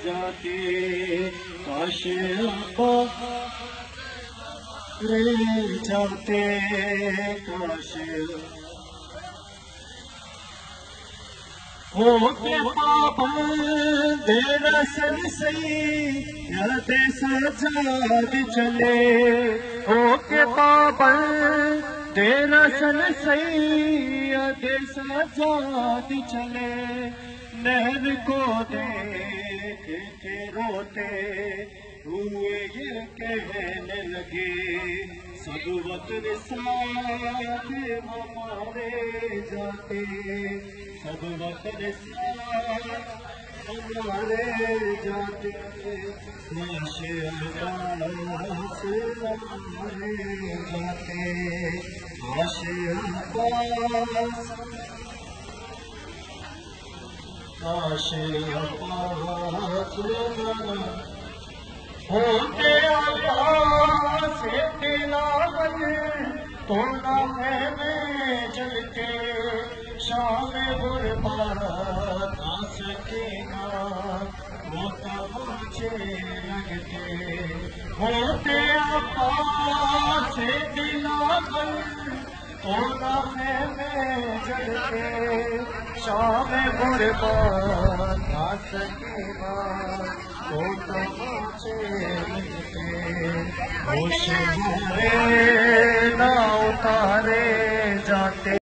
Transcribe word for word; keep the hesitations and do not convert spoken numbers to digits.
جاتے کاش ابا رہ جاتے کاش ہو کے پابند رسن سیئت سجاد چلے ہو کے پابند رسن سیئت سجاد چلے نہر کو دیکھ کے روتے ہوئے یہ کہنے لگے سب وطن ساتھ ہمارے جاتے سب وطن ساتھ ہمارے جاتے کاش عباس ہمارے جاتے کاش عباس کاش عباس ہوتے اللہ سے تلاوت تو لمحے میں جلتے شام غربات آ سکینہ وہ تماچے لگتے ہوتے اللہ سے تلاوت تو لمحے میں جلتے شام غربات آ سکینہ وہ تماچے لگتے ہوش ہمارے نہ اتار